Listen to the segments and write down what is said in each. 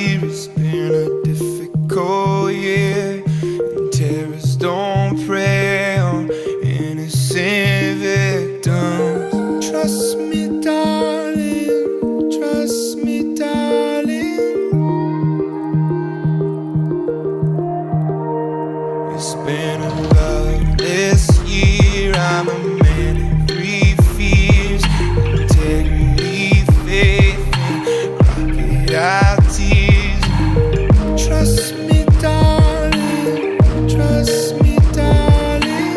year has been a difficult year, and terrorists don't prey on innocent victims. Trust me, darling, trust me, darling. It's been a loveless year. I'm a man who fears integrity, faith, and crocodile tears. Trust me, darling, trust me, darling.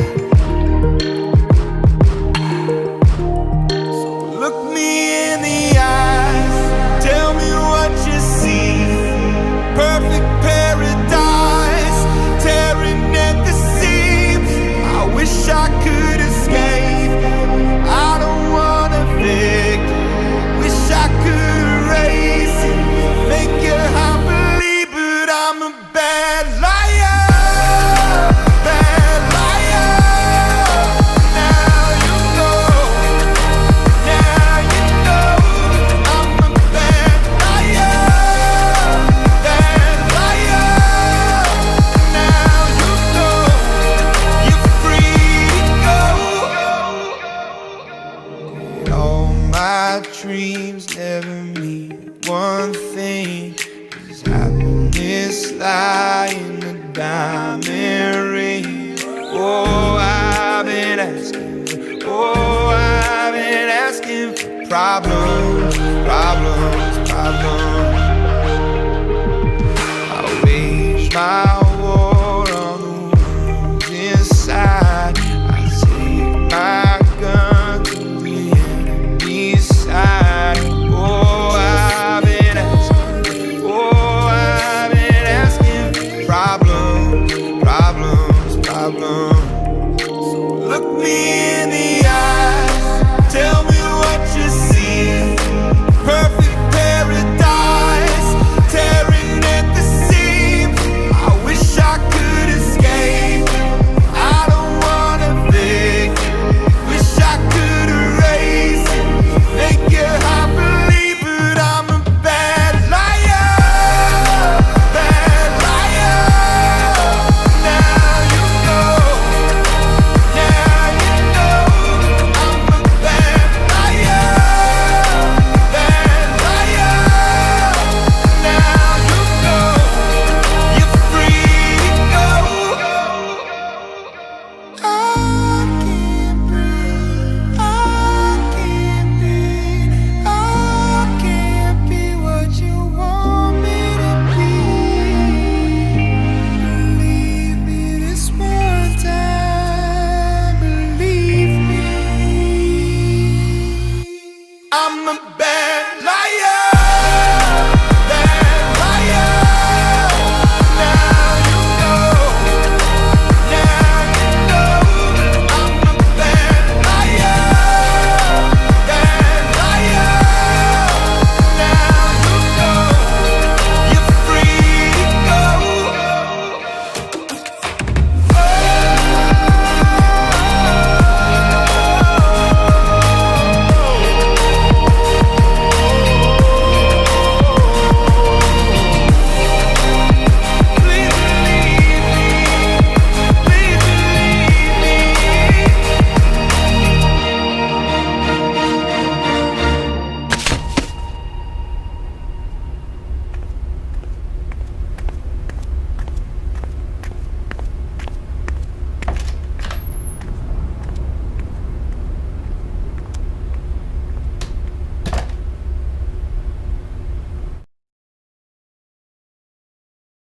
So look me in the eyes, tell me what you see. Perfect paradise, tearing at the seams. I wish I could escape. I don't wanna fake. Wish I could erase it, make your heart believe, but I'm a bad liar, bad liar. Now you know, now you know. I'm a bad liar, bad liar. Now you know, you're free to go. All my dreams never mean one thing, 'cause happiness lie in a diamond ring. Oh, I've been asking for problems, problems, problems. I wage my